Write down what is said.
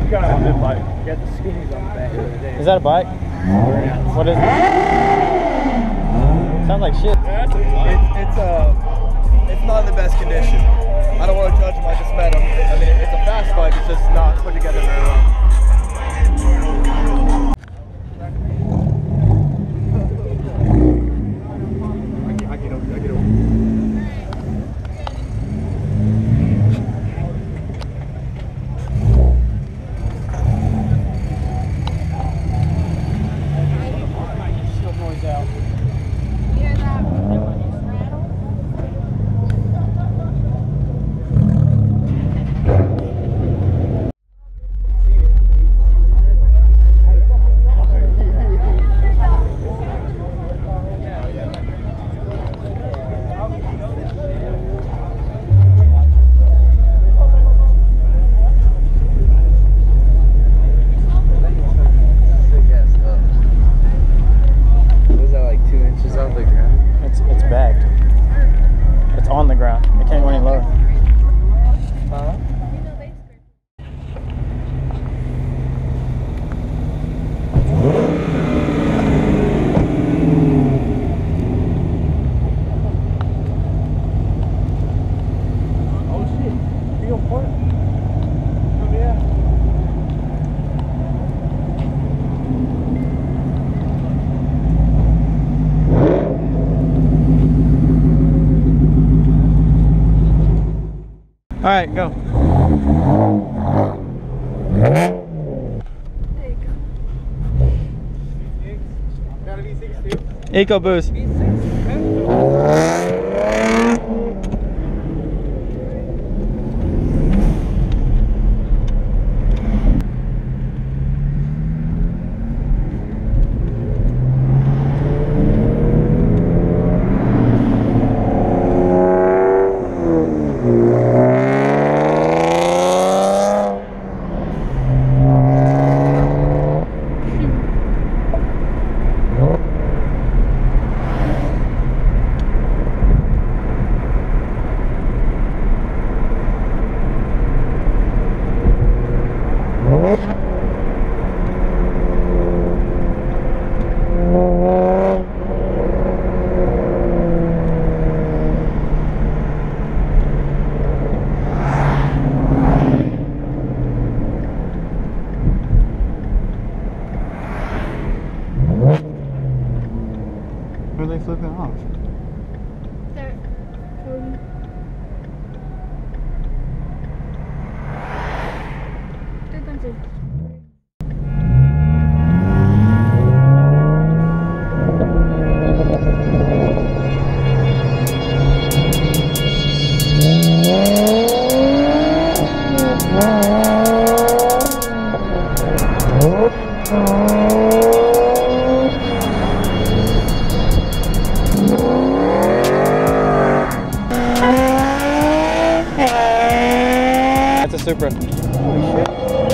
gotta have a good bike. Got the skinnies on the back the other day. Is that a bike? Yeah. What is it? Sounds like shit. It's not in the best condition. I don't want to judge him. I just met him. I mean, it's a fast bike. It's just not put together very well. I get over. It's bagged. It's on the ground. It can't go any lower. Oh shit. You gonna point? Oh yeah. All right, go. Got a V6 too? Eco boost. Who are they flipping off? That's a Supra. Holy shit.